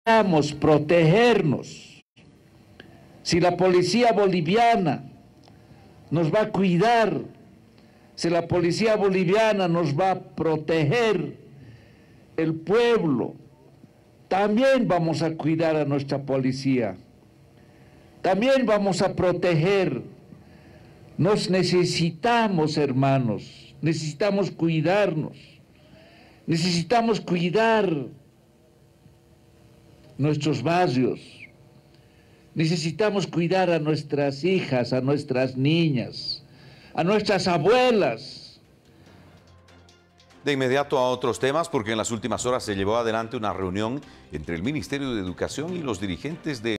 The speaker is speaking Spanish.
Necesitamos protegernos. Si la policía boliviana nos va a cuidar, si la policía boliviana nos va a proteger el pueblo, también vamos a cuidar a nuestra policía. También vamos a proteger. Nos necesitamos, hermanos, necesitamos cuidarnos, necesitamos cuidar nuestros barrios, necesitamos cuidar a nuestras hijas, a nuestras niñas, a nuestras abuelas. De inmediato a otros temas, porque en las últimas horas se llevó adelante una reunión entre el Ministerio de Educación y los dirigentes de